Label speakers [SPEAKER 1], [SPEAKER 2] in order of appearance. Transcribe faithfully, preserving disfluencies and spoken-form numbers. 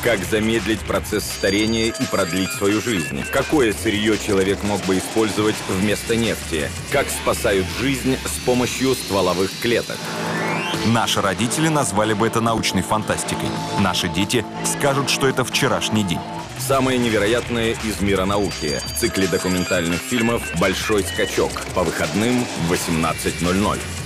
[SPEAKER 1] Как замедлить процесс старения и продлить свою жизнь? Какое сырье человек мог бы использовать вместо нефти? Как спасают жизнь с помощью стволовых клеток?
[SPEAKER 2] Наши родители назвали бы это научной фантастикой. Наши дети скажут, что это вчерашний день.
[SPEAKER 1] Самое невероятное из мира науки в цикле документальных фильмов «Большой скачок» по выходным в восемнадцать ноль ноль.